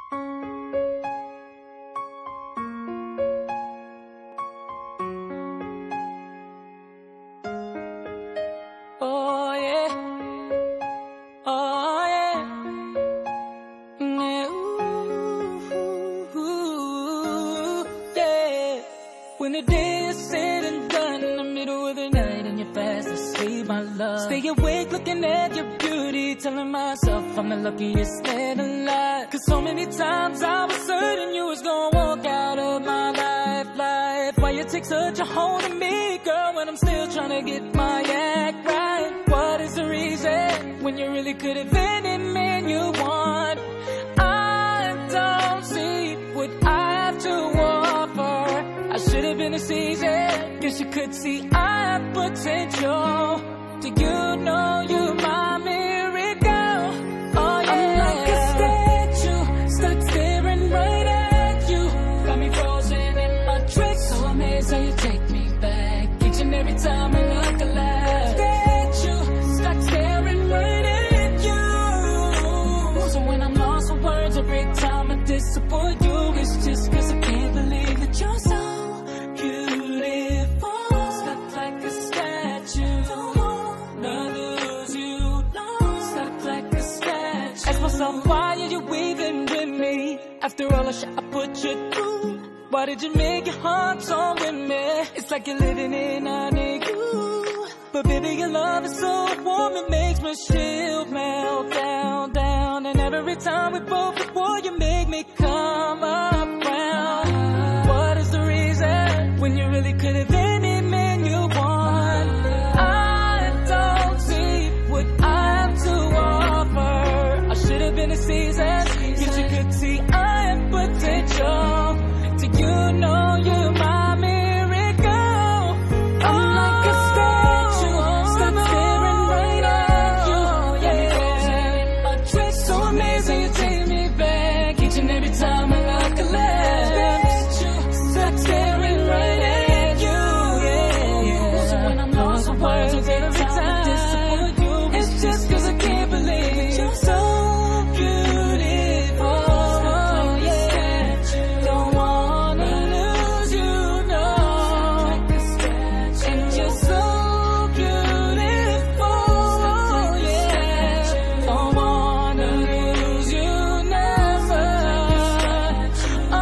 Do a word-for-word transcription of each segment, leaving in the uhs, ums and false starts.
Oh yeah, oh yeah, yeah, ooh, yeah. When the day is said and done, in the middle of the night and you're fast asleep, my love, stay awake looking at your beauty, telling myself I'm the luckiest man alive. Cause so many times I was certain you was gonna walk out of my life, life. Why you take such a hold of me, girl, when I'm still trying to get my act right? What is the reason when you really could have any man you want? I don't see what I have to offer. I should have been a season. Guess you could see I have potential. Do you know you my miracle? Oh yeah. I'm like a statue, stuck staring right at you. Got me frozen in my tracks, so amazed how you take me back each and every time I look alive. Statue, stuck staring right at you. So when I'm lost for words every time I disappoint you, it's just cause I can't believe that you're so beautiful. Stuck like a statue, don't wanna lose you, no. Stuck like a statue. Ask myself, why are you even with me? After all the shit I put you through, why did you make your heart so with me? It's like you're living in on you. But baby, your love is so warm, it makes my shield melt down, down. And every time we both before you make me come around. What is the reason when you really could have any man you want? I don't see what I have to offer. I should have been a season, cause you could see I have potential. Do you know you're my miracle? I'm like a statue, stuck staring right at you. Yeah, so amazing you take me back each and every time I look alive. Stuck staring right at you. Yeah, so when I'm lost for words every time I disappoint you, it's just cause I can't believe you're so beautiful. Don't wanna lose you, no. And you're so beautiful, yeah. Don't wanna lose you, never. Oh,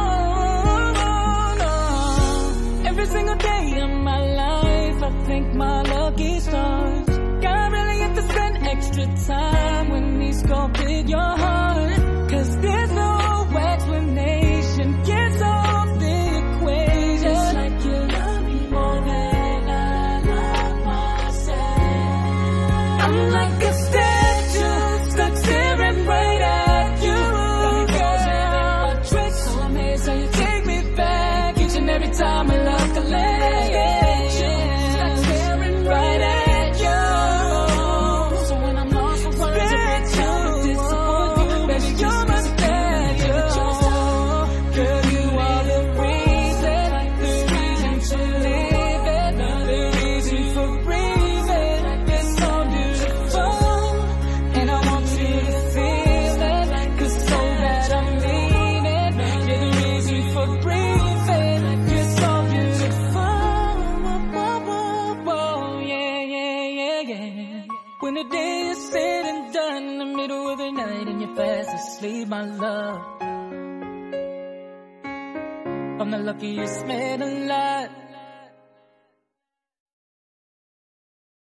no. Every single day of my life, I thank my lucky stars. God really have to spend extra time when he sculpted your heart. Cause there's no explanation, gets off the equation. It's like you love me more than I love myself. I'm like a statue, stuck staring right at you. Got me frozen in my tracks, so amazed how you take me back each and every time I look alive. Stuck staring right at you. So when I'm lost for words every time I disappoint you, baby, you're my statue. Girl, you are the reason, the reason to live it, the reason for breathing. It's so beautiful, and I want you to feel it, cause so that I mean it. You're the reason for breathing. You're so beautiful. Whoa, whoa, whoa, yeah, yeah, yeah, yeah. When the day is said and done, in the middle of the night and you're fast asleep, my love, I'm the luckiest man alive.